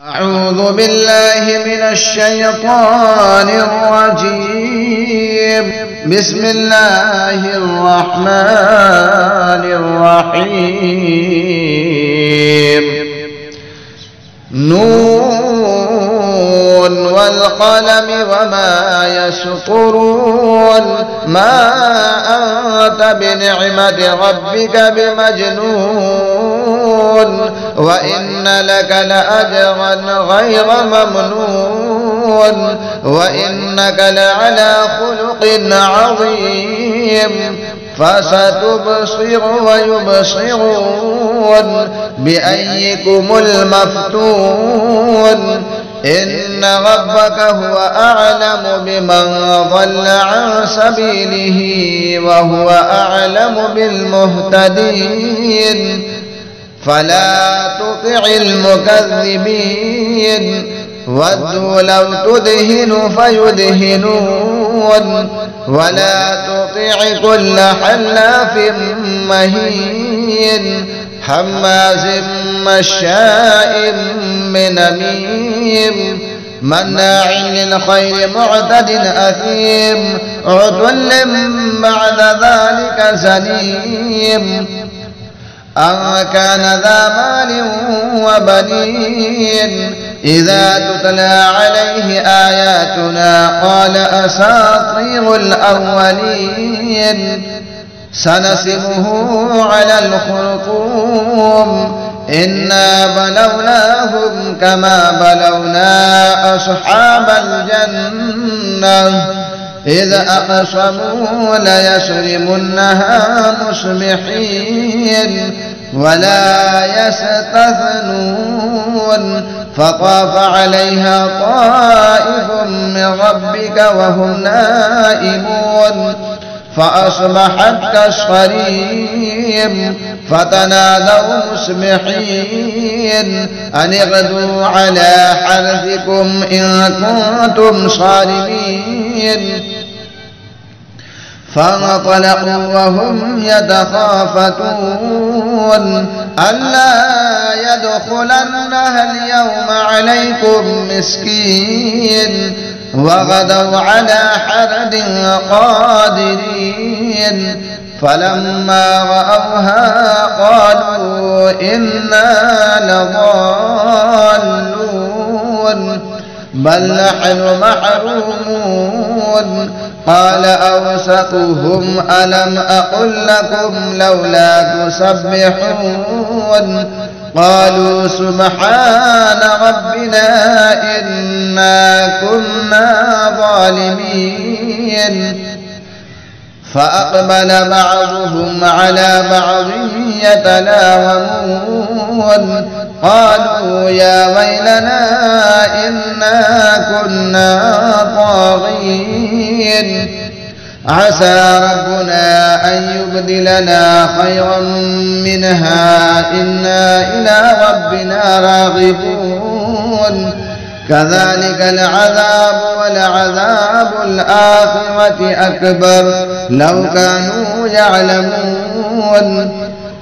أعوذ بالله من الشيطان الرجيم. بسم الله الرحمن الرحيم. نون والقلم وما يسطرون. ما أنت بنعمة ربك بمجنون وإن لك لأجرا غير ممنون وإنك لعلى خلق عظيم. فستبصر ويبصرون بأيكم المفتون. إن ربك هو أعلم بمن ضل عن سبيله وهو أعلم بالمهتدين. فلا تطع المكذبين. ودوا لو تدهن فيدهنون. ولا تطع كل حلاف مهين حماز مشاء بنميم مناع للخير معتد أثيم عتل بعد ذلك زنيم. أن كان ذا مال وبنين إذا تتلى عليه آياتنا قال أساطير الأولين. سنسمه على الخرطوم. إنا بلوناهم كما بلونا أصحاب الجنة إذ أقسموا ليصرمنها مصبحين ولا يستثنون. فطاف عليها طائف من ربك وهم نائمون فأصبحت كالصريم. فتنادوا مصبحين أن اغدوا على حرثكم إن كنتم صارمين. فانطلقوا وهم يتخافتون ألا يدخلنها اليوم عليكم مسكين وغدوا على حرد قادرين. فلما رأوها قالوا إنا لضالون بل نحن محرومون. قال أوسطهم ألم أقل لكم لولا تسبحون. قالوا سبحان ربنا إنا كنا ظالمين. فأقبل بعضهم على بعض يتلاومون قالوا يا ويلنا إنا كنا طاغين. عسى ربنا أن يبدلنا خيرا منها إنا إلى ربنا راغبون. كذلك العذاب ولعذاب الآخرة أكبر لو كانوا يعلمون.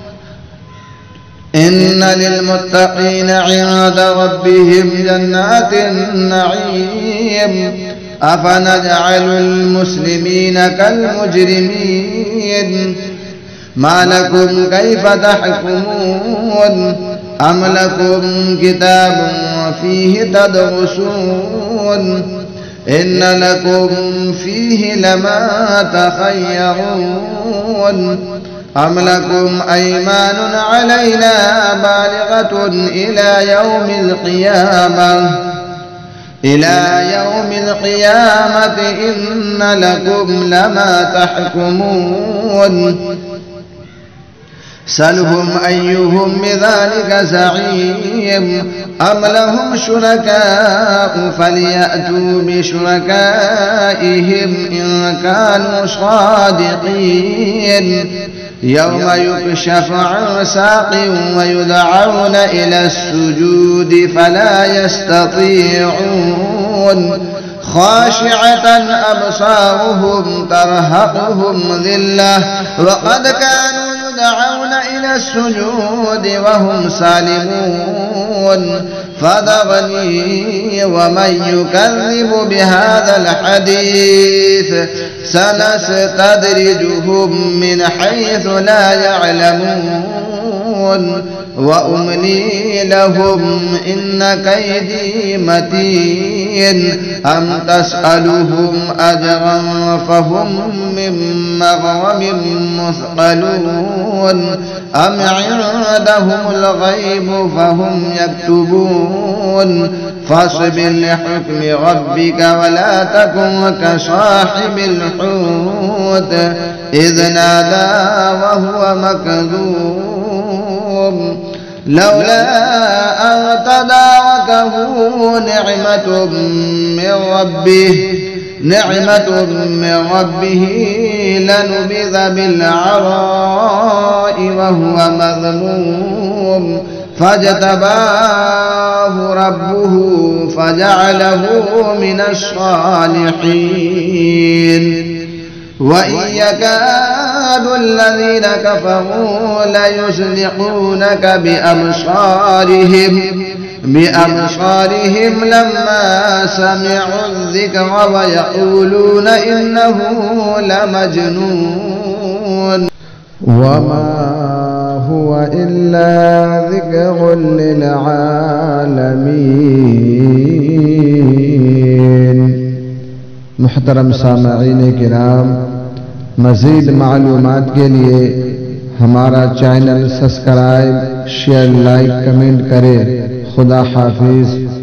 إن للمتقين عند ربهم جنات النعيم. أفنجعل المسلمين كالمجرمين. ما لكم كيف تحكمون. أم لكم كتاب فيه تدرسون. إن لكم فيه لما تخيرون. أم لكم أيمان علينا بالغة إلى يوم القيامة. إن لكم لما تحكمون. سلهم أيهم بذلك زعيم. أم لهم شركاء فليأتوا بشركائهم إن كانوا صادقين. يوم يكشف عن ساق ويدعون إلى السجود فلا يستطيعون. خاشعة أبصارهم ترهقهم ذلة وقد كانوا يدعون إلى السجود وهم سالمون. فذرني ومن يكذب بهذا الحديث سنستدرجهم من حيث لا يعلمون وأملي لهم إن كيدي متين أم تسألهم أجرا فهم من مغرم مثقلون أم عندهم الغيب فهم يكتبون فاصبر لحكم ربك ولا تكن كصاحب الحوت إذ نادى وهو مكذوب لولا أن تداركه نعمة من ربه لنبذ بالعراء وهو مذموم فاجتباه ربه فجعله من الصالحين وإن يكاد الذين كفروا ليزلقونك بأبصارهم لما سمعوا الذكر ويقولون إنه لمجنون وما هو إلا ذكر للعالمين. محترم سامعین کرام، مزید معلومات کے لیے ہمارا چینل سبسکرائب، شیئر، لائک، کمنٹ کریں. خدا حافظ.